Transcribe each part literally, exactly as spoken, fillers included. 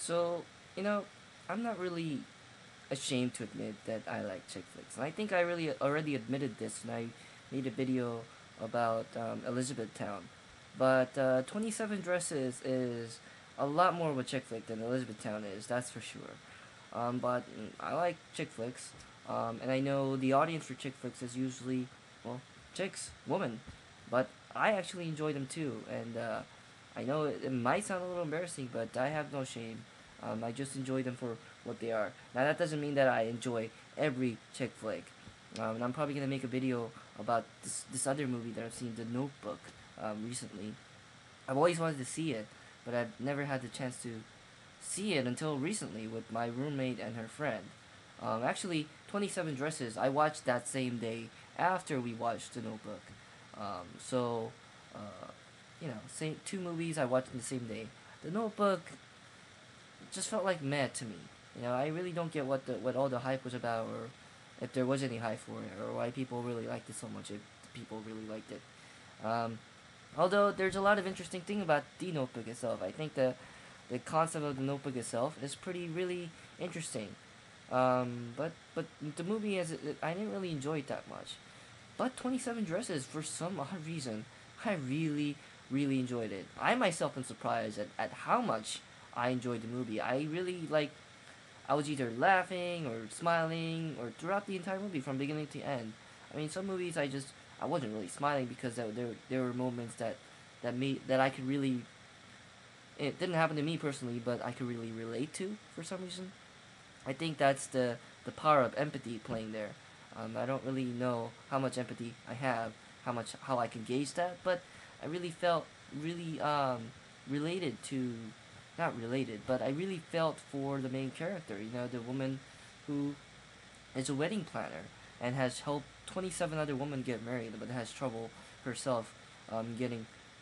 So, you know, I'm not really ashamed to admit that I like chick flicks. And I think I really already admitted this when I made a video about um, Elizabethtown. But uh, twenty-seven Dresses is a lot more of a chick flick than Elizabethtown is, that's for sure. Um, but mm, I like chick flicks. Um, and I know the audience for chick flicks is usually, well, chicks, women. But I actually enjoy them too. And uh, I know it, it might sound a little embarrassing, but I have no shame. Um, I just enjoy them for what they are. Now that doesn't mean that I enjoy every chick flick. Um, and I'm probably gonna make a video about this this other movie that I've seen, The Notebook, um, recently. I've always wanted to see it, but I've never had the chance to see it until recently with my roommate and her friend. Um, actually, twenty-seven Dresses I watched that same day after we watched The Notebook. Um, so, uh, you know, same two movies I watched in the same day. The Notebook just felt like meh to me. You know, I really don't get what the what all the hype was about, or if there was any hype for it, or why people really liked it so much. If people really liked it, um, although there's a lot of interesting thing about the Notebook itself. I think the the concept of the Notebook itself is pretty really interesting. Um, but but the movie as it, it, I didn't really enjoy it that much. But twenty-seven Dresses, for some odd reason, I really, really enjoyed it. I myself am surprised at, at how much I enjoyed the movie. I really, like, I was either laughing or smiling or throughout the entire movie from beginning to end. I mean, some movies I just, I wasn't really smiling because there, there, there were moments that, that made, that I could really, it didn't happen to me personally, but I could really relate to for some reason. I think that's the the power of empathy playing there. Um, I don't really know how much empathy I have, how much how I can gauge that, but I really felt really um, related to, not related, but I really felt for the main character. You know, the woman who is a wedding planner and has helped twenty-seven other women get married, but has trouble herself um, getting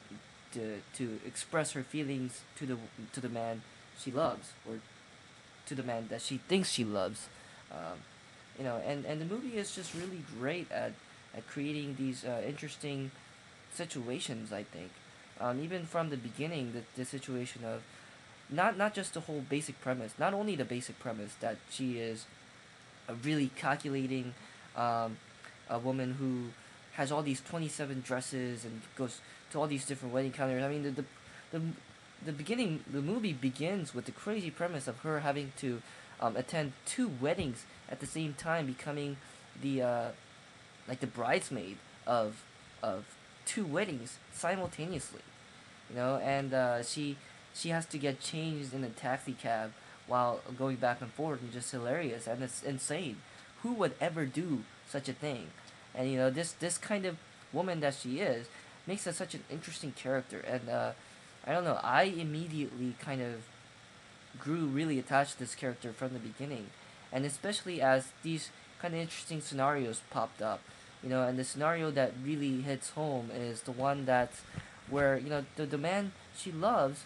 to to express her feelings to the to the man she loves, or to the man that she thinks she loves. Um, you know, and, and the movie is just really great at, at creating these uh, interesting situations, I think. Um, even from the beginning, the, the situation of not, not just the whole basic premise, not only the basic premise that she is a really calculating um, a woman who has all these twenty-seven dresses and goes to all these different wedding counters. I mean, the, the, the the beginning, the movie begins with the crazy premise of her having to um, attend two weddings at the same time, becoming the uh, like the bridesmaid of of two weddings simultaneously. You know, and uh, she she has to get changed in a taxi cab while going back and forth, and just hilarious, and it's insane. Who would ever do such a thing? And you know, this this kind of woman that she is makes her such an interesting character, and uh, I don't know. I immediately kind of grew really attached to this character from the beginning, and especially as these kind of interesting scenarios popped up. You know, and the scenario that really hits home is the one that's where you know the the man she loves,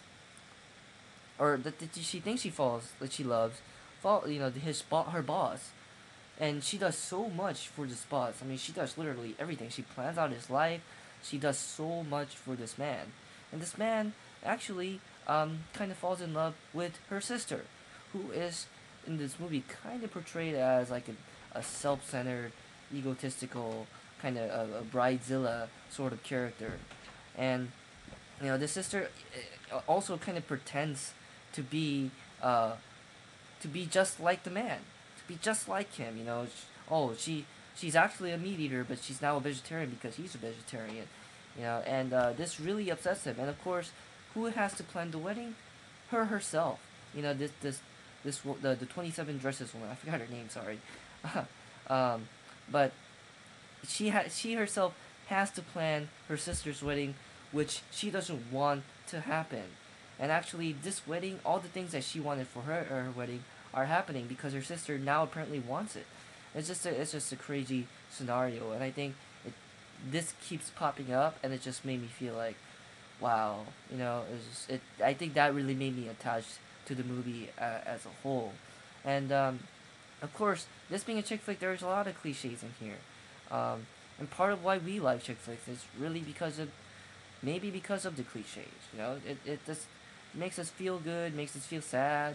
or that, that she thinks she falls that she loves, fall you know his bo- her boss, and she does so much for this boss. I mean, she does literally everything. She plans out his life. She does so much for this man, and this man actually um, kind of falls in love with her sister, who is in this movie kind of portrayed as like a, a self-centered, egotistical kind of a, a bridezilla sort of character, and you know the sister uh, also kind of pretends to be uh, to be just like the man, to be just like him. You know, sh- oh, she she's actually a meat eater, but she's now a vegetarian because he's a vegetarian. You know, and uh, this really upsets him. And of course, who has to plan the wedding? Her herself. You know, this this this wo- the the twenty seven dresses woman. I forgot her name. Sorry. um, but she ha- she herself has to plan her sister's wedding, which she doesn't want to happen. And actually, this wedding, all the things that she wanted for her her wedding are happening because her sister now apparently wants it. It's just a, it's just a crazy scenario, and I think it this keeps popping up, and it just made me feel like, wow, you know, it, just, it I think that really made me attached to the movie uh, as a whole, and um, of course, this being a chick flick, there's a lot of cliches in here. Um, and part of why we like chick flicks is really because of, maybe because of the cliches. You know, it, it just makes us feel good, makes us feel sad.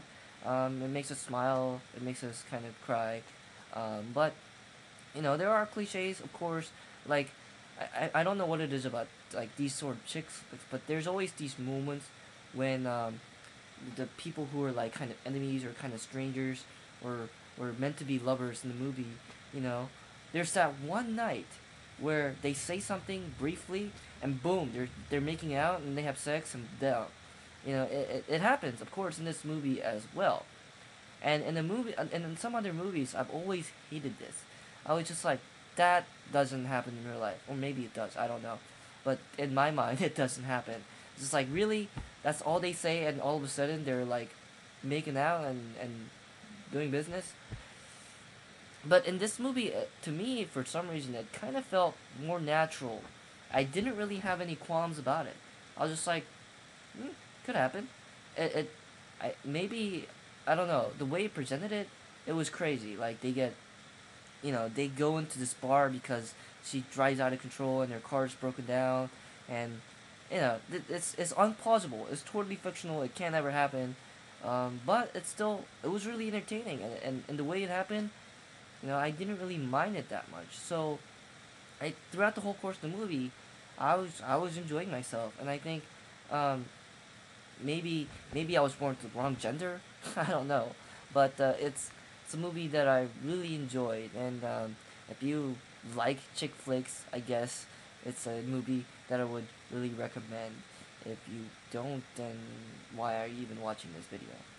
Um, it makes us smile. It makes us kind of cry. Um, but you know, there are cliches, of course. Like, I, I I don't know what it is about like these sort of chicks, but there's always these moments when um, the people who are like kind of enemies or kind of strangers or or meant to be lovers in the movie, you know, there's that one night where they say something briefly and boom, they're they're making out and they have sex and down. You know, it, it, it happens, of course, in this movie as well. And in the movie, and in some other movies, I've always hated this. I was just like, that doesn't happen in real life, or maybe it does. I don't know, but in my mind, it doesn't happen. It's just like really, that's all they say, and all of a sudden they're like making out and and doing business. But in this movie, uh, to me, for some reason, it kind of felt more natural. I didn't really have any qualms about it. I was just like, mm, could happen. It, it I maybe I don't know the way he presented it. It was crazy. Like they get, you know, they go into this bar because she drives out of control and their car's broken down, and you know th- it's it's unplausible. It's totally fictional. It can't ever happen. Um, but it's still it was really entertaining, and, and and the way it happened, you know, I didn't really mind it that much. So I throughout the whole course of the movie, I was I was enjoying myself, and I think um, maybe maybe I was born to the wrong gender. I don't know, but uh, it's it's a movie that I really enjoyed, and um, if you like chick flicks, I guess it's a movie that I would really recommend. If you don't, then why are you even watching this video?